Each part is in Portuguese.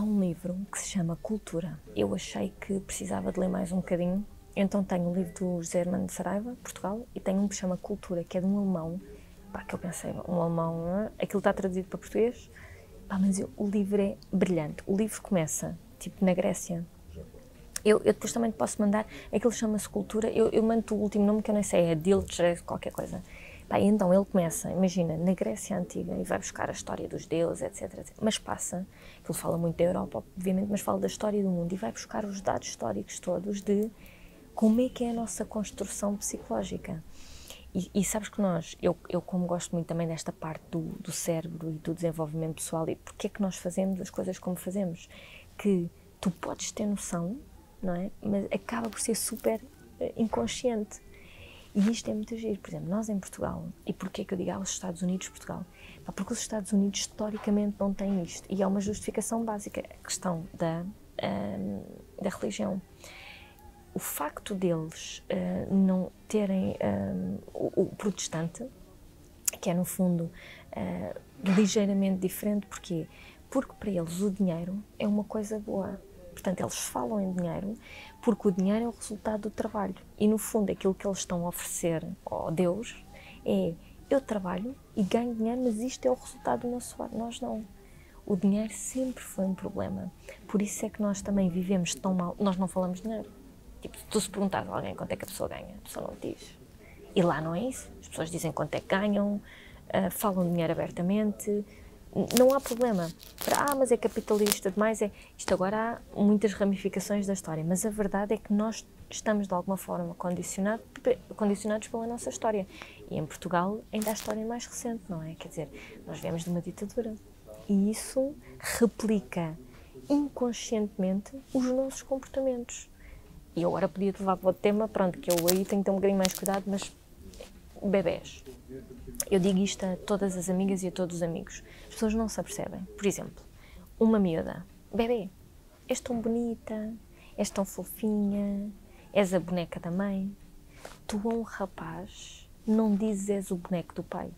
um livro que se chama Cultura. Eu achei que precisava de ler mais um bocadinho, então tenho o livro do José Hermano de Saraiva, Portugal, e tenho um que se chama Cultura, que é de um alemão, que eu pensei, um alemão, aquilo está traduzido para português, mas o livro é brilhante. O livro começa, tipo, na Grécia. Eu depois também te posso mandar, aquilo chama-se Cultura, eu mando o último nome que eu nem sei, é Dilthey, qualquer coisa. E então ele começa, imagina, na Grécia Antiga e vai buscar a história dos deuses, etc, etc. Mas passa, ele fala muito da Europa, obviamente, mas fala da história do mundo e vai buscar os dados históricos todos de como é que é a nossa construção psicológica. E sabes que eu como gosto muito também desta parte do cérebro e do desenvolvimento pessoal, e porque é que nós fazemos as coisas como fazemos, que tu podes ter noção, não é? Mas acaba por ser super inconsciente. E isto é muito giro. Por exemplo, nós em Portugal, e porquê que eu digo os Estados Unidos, Portugal? Porque os Estados Unidos historicamente não têm isto, e é uma justificação básica, a questão da religião. O facto deles não terem o protestante, que é no fundo ligeiramente diferente, porquê? Porque para eles o dinheiro é uma coisa boa. Portanto, eles falam em dinheiro porque o dinheiro é o resultado do trabalho. E, no fundo, aquilo que eles estão a oferecer ao Deus é: eu trabalho e ganho dinheiro, mas isto é o resultado do meu suor. Nós não. O dinheiro sempre foi um problema. Por isso é que nós também vivemos tão mal. Nós não falamos de dinheiro. Tipo, se tu se perguntares a alguém quanto é que a pessoa ganha, a pessoa não te diz. E lá não é isso. As pessoas dizem quanto é que ganham, falam de dinheiro abertamente. Não há problema. Mas é capitalista demais. Isto agora há muitas ramificações da história, mas a verdade é que nós estamos de alguma forma condicionados pela nossa história. E em Portugal ainda a história é mais recente, não é? Quer dizer, nós viemos de uma ditadura. E isso replica inconscientemente os nossos comportamentos. E eu agora podia te levar para outro tema, pronto, que eu aí tenho que ter um bocadinho mais cuidado, mas bebés. Eu digo isto a todas as amigas e a todos os amigos. As pessoas não se apercebem. Por exemplo, uma miúda, bebê, és tão bonita, és tão fofinha, és a boneca da mãe. Tu a um rapaz não dizes és o boneco do pai.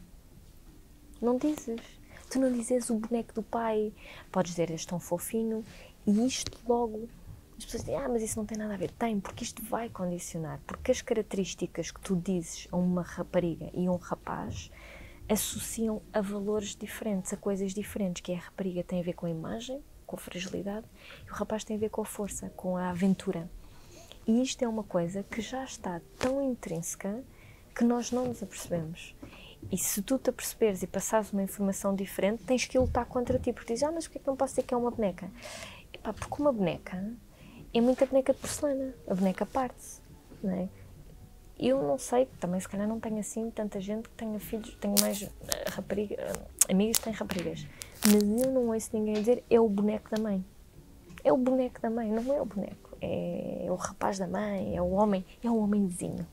Não dizes. Tu não dizes o boneco do pai. Podes dizer és tão fofinho e isto logo. As pessoas dizem, mas isso não tem nada a ver. Tem, porque isto vai condicionar. Porque as características que tu dizes a uma rapariga e a um rapaz associam a valores diferentes, a coisas diferentes, que a rapariga tem a ver com a imagem, com a fragilidade, e o rapaz tem a ver com a força, com a aventura. E isto é uma coisa que já está tão intrínseca que nós não nos apercebemos. E se tu te aperceberes e passares uma informação diferente, tens que lutar contra ti, porque dizes, mas porquê que não posso dizer que é uma boneca? Porque uma boneca é muita boneca de porcelana, a boneca parte-se, não é? Eu não sei, também se calhar não tenho assim tanta gente que tenha filhos, tenho mais amigas que têm raparigas, mas eu não ouço ninguém dizer é o boneco da mãe. É o boneco da mãe, não é o boneco, é o rapaz da mãe, é o homem, é o homenzinho.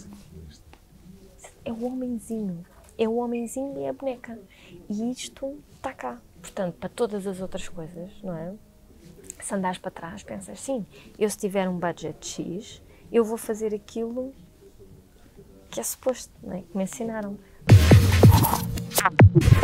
É o homenzinho. É o homenzinho e é a boneca. E isto está cá. Portanto, para todas as outras coisas, não é? Se andares para trás, pensas, sim, eu se tiver um budget X, eu vou fazer aquilo que é suposto, não é? Que me ensinaram.